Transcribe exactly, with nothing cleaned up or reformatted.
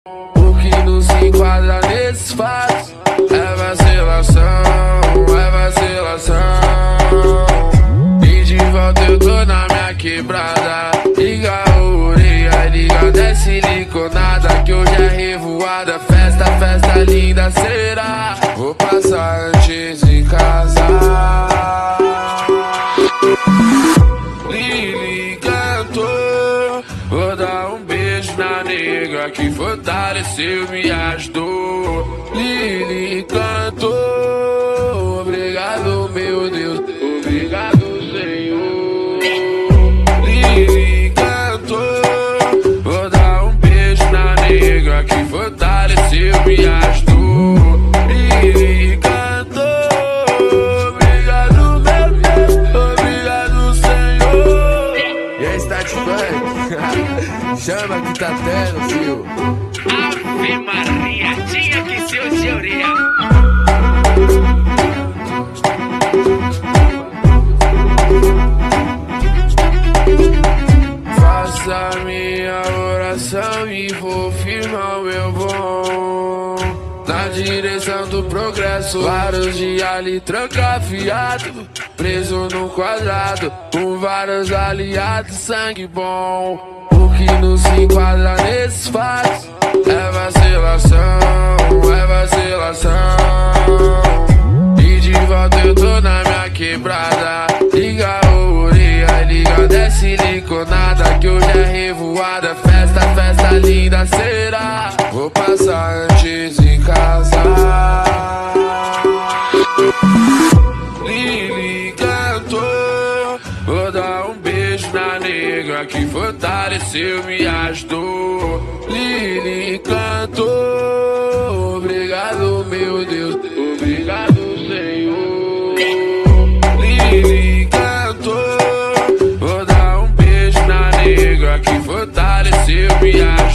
O que não se enquadra nesses fatos é vacilação, é vacilação. E de volta eu tô na minha quebrada. Liga a orelha, liga, desce siliconada, que hoje é revoada. Festa, festa linda será. Vou passar antes em casa. Lili cantou, vou dar um beijo na nega que fortaleceu, me ajudou. Lili cantou, obrigado meu Deus, obrigado Senhor. Lili cantou, vou dar um beijo na nega que fortaleceu, me ajudou. Lili cantou, obrigado meu Deus, obrigado Senhor. E aí, Statifunk? Chama que tá tendo, fio. Ave Maria, tinha que ser o Georia. Faça minha oração e vou firmar o meu voo na direção do progresso. Vários dias ali trancafiado, preso num quadrado, com vários aliados, sangue bom. O que não se enquadra nesses fatos é vacilação, é vacilação. E de volta eu tô na minha quebrada. Liga a orelha, liga, desce siliconada, que hoje é revoada. Festa, festa linda será. Vou passar antes em casa. Lili cantou, vou dar um beijo na nega que fortaleceu, me ajudou. Lili cantou, obrigado meu Deus, obrigado Senhor. Lili cantou, vou dar um beijo na nega que fortaleceu, me ajudou.